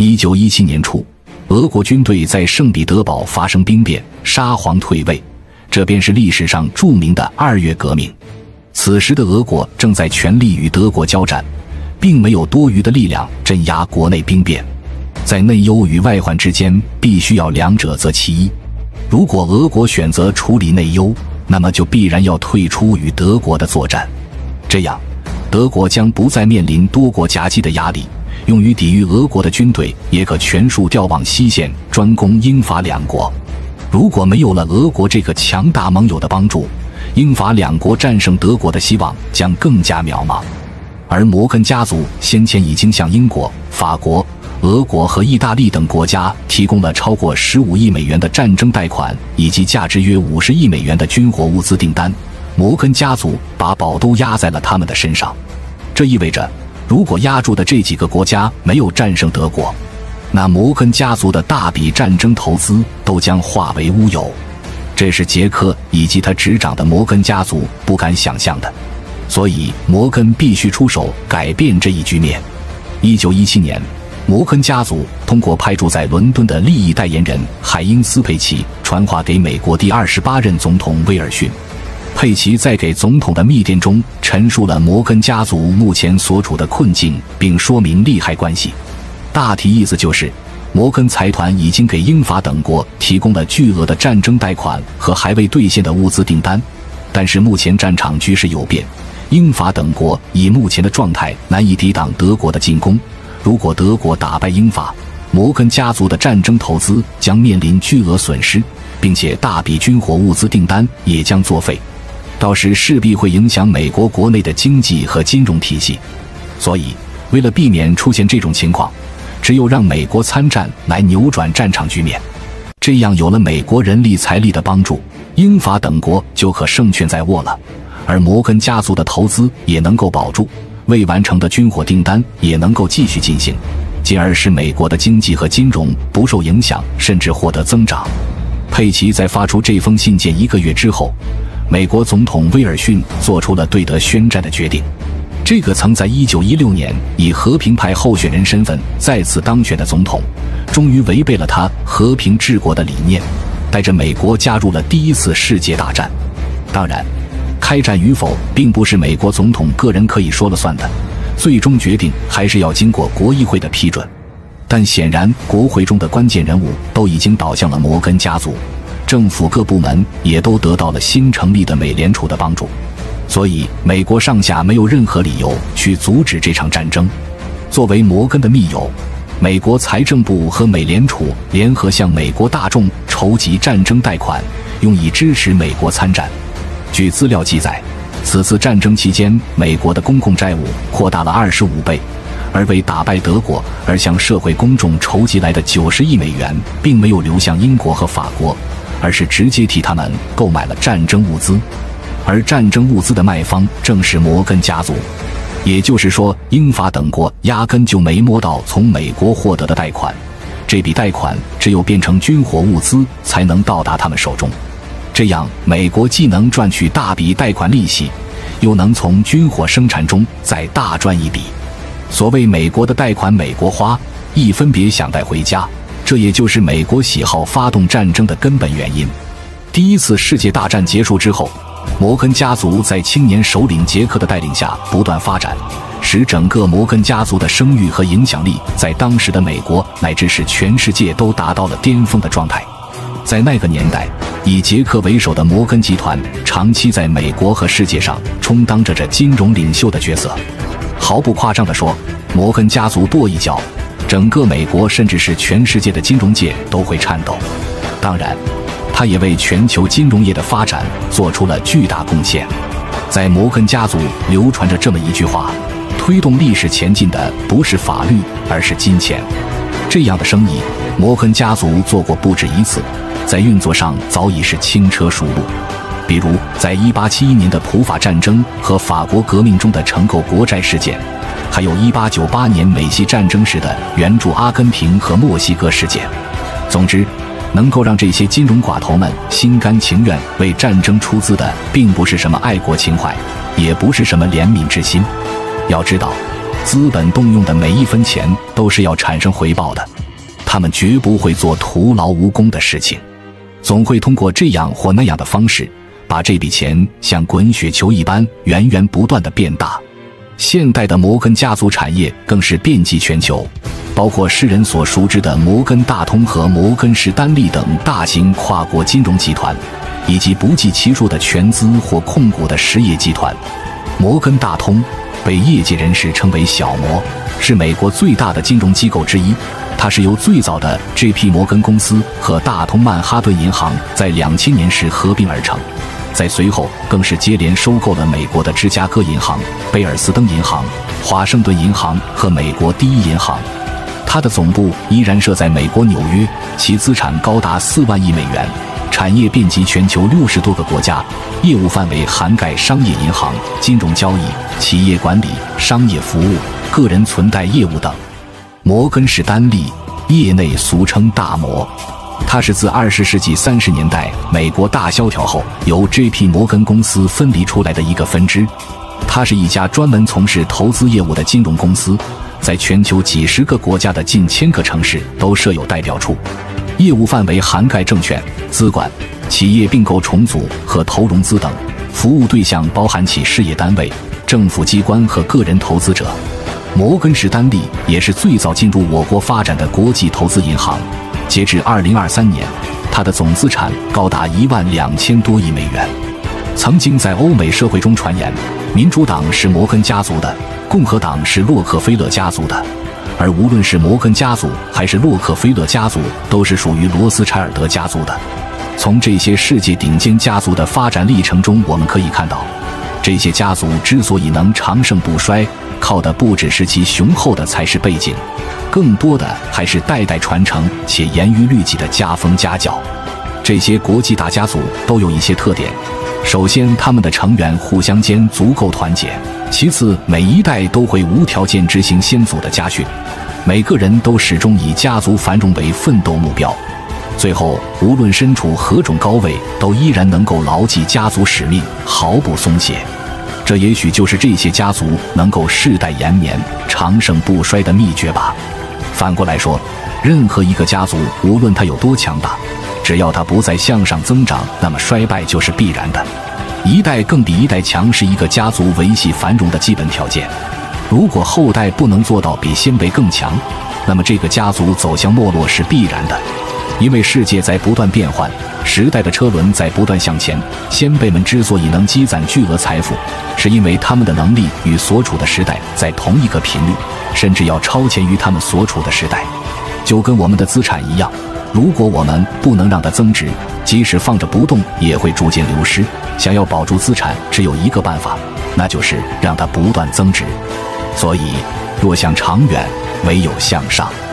1917年初，俄国军队在圣彼得堡发生兵变，沙皇退位，这便是历史上著名的2月革命。此时的俄国正在全力与德国交战，并没有多余的力量镇压国内兵变。在内忧与外患之间，必须要两者择其一。如果俄国选择处理内忧，那么就必然要退出与德国的作战，这样德国将不再面临多国夹击的压力，用于抵御俄国的军队也可全数调往西线，专攻英法两国。如果没有了俄国这个强大盟友的帮助，英法两国战胜德国的希望将更加渺茫。而摩根家族先前已经向英国、法国、俄国和意大利等国家提供了超过15亿美元的战争贷款，以及价值约50亿美元的军火物资订单。摩根家族把宝都压在了他们的身上，这意味着如果压住的这几个国家没有战胜德国，那摩根家族的大笔战争投资都将化为乌有。这是杰克以及他执掌的摩根家族不敢想象的，所以摩根必须出手改变这一局面。1917年，摩根家族通过派驻在伦敦的利益代言人海因斯·佩奇传话给美国第28任总统威尔逊。佩奇在给总统的密电中陈述了摩根家族目前所处的困境，并说明利害关系。大体意思就是，摩根财团已经给英法等国提供了巨额的战争贷款和还未兑现的物资订单，但是目前战场局势有变，英法等国以目前的状态难以抵挡德国的进攻。如果德国打败英法，摩根家族的战争投资将面临巨额损失，并且大笔军火物资订单也将作废。到时势必会影响美国国内的经济和金融体系，所以为了避免出现这种情况，只有让美国参战来扭转战场局面。这样有了美国人力财力的帮助，英法等国就可胜券在握了，而摩根家族的投资也能够保住，未完成的军火订单也能够继续进行，进而使美国的经济和金融不受影响，甚至获得增长。佩奇在发出这封信件1个月之后，美国总统威尔逊做出了对德宣战的决定。这个曾在1916年以和平派候选人身份再次当选的总统，终于违背了他和平治国的理念，带着美国加入了第一次世界大战。当然，开战与否并不是美国总统个人可以说了算的，最终决定还是要经过国议会的批准。但显然国会中的关键人物都已经倒向了摩根家族，政府各部门也都得到了新成立的美联储的帮助，所以美国上下没有任何理由去阻止这场战争。作为摩根的密友，美国财政部和美联储联合向美国大众筹集战争贷款，用以支持美国参战。据资料记载，此次战争期间，美国的公共债务扩大了25倍，而为打败德国而向社会公众筹集来的90亿美元，并没有流向英国和法国，而是直接替他们购买了战争物资。而战争物资的卖方正是摩根家族，也就是说，英法等国压根就没摸到从美国获得的贷款，这笔贷款只有变成军火物资才能到达他们手中。这样，美国既能赚取大笔贷款利息，又能从军火生产中再大赚一笔。所谓美国的贷款美国花，一分别想带回家，这也就是美国喜好发动战争的根本原因。第一次世界大战结束之后，摩根家族在青年首领杰克的带领下不断发展，使整个摩根家族的声誉和影响力在当时的美国乃至是全世界都达到了巅峰的状态。在那个年代，以杰克为首的摩根集团长期在美国和世界上充当着金融领袖的角色。毫不夸张地说，摩根家族跺一脚，整个美国甚至是全世界的金融界都会颤抖。当然，他也为全球金融业的发展做出了巨大贡献。在摩根家族流传着这么一句话：推动历史前进的不是法律，而是金钱。这样的生意，摩根家族做过不止一次，在运作上早已是轻车熟路。比如在1871年的普法战争和法国革命中的承购国债事件，还有1898年美西战争时的援助阿根廷和墨西哥事件。总之，能够让这些金融寡头们心甘情愿为战争出资的，并不是什么爱国情怀，也不是什么怜悯之心。要知道，资本动用的每一分钱都是要产生回报的。 他们绝不会做徒劳无功的事情，总会通过这样或那样的方式，把这笔钱像滚雪球一般源源不断地变大。现代的摩根家族产业更是遍及全球，包括世人所熟知的摩根大通和摩根士丹利等大型跨国金融集团，以及不计其数的全资或控股的实业集团。摩根大通被业界人士称为小摩，是美国最大的金融机构之一。它是由最早的 J.P. 摩根公司和大通曼哈顿银行在2000年时合并而成，在随后更是接连收购了美国的芝加哥银行、贝尔斯登银行、华盛顿银行和美国第一银行。它的总部依然设在美国纽约，其资产高达4万亿美元，产业遍及全球60多个国家，业务范围涵盖商业银行、金融交易、企业管理、商业服务、个人存贷业务等。摩根士丹利，业内俗称大摩，它是自20世纪30年代美国大萧条后由 J.P. 摩根公司分离出来的一个分支。它是一家专门从事投资业务的金融公司，在全球几十个国家的近1000个城市都设有代表处，业务范围涵盖证券、资管、企业并购重组和投融资等，服务对象包含其事业单位、政府机关和个人投资者。摩根士丹利也是最早进入我国发展的国际投资银行，截至2023年，它的总资产高达12000多亿美元。曾经在欧美社会中传言，民主党是摩根家族的，共和党是洛克菲勒家族的，而无论是摩根家族还是洛克菲勒家族，都是属于罗斯柴尔德家族的。从这些世界顶尖家族的发展历程中，我们可以看到，这些家族之所以能长盛不衰，靠的不只是其雄厚的财势背景，更多的还是代代传承且严于律己的家风家教。这些国际大家族都有一些特点，首先他们的成员互相间足够团结，其次每一代都会无条件执行先祖的家训，每个人都始终以家族繁荣为奋斗目标，最后无论身处何种高位，都依然能够牢记家族使命，毫不松懈。这也许就是这些家族能够世代延绵、长盛不衰的秘诀吧。反过来说，任何一个家族，无论它有多强大，只要它不再向上增长，那么衰败就是必然的。一代更比一代强是一个家族维系繁荣的基本条件。如果后代不能做到比先辈更强，那么这个家族走向没落是必然的。因为世界在不断变换，时代的车轮在不断向前，先辈们之所以能积攒巨额财富，是因为他们的能力与所处的时代在同一个频率，甚至要超前于他们所处的时代。就跟我们的资产一样，如果我们不能让它增值，即使放着不动也会逐渐流失。想要保住资产，只有一个办法，那就是让它不断增值。所以若想长远，唯有向上。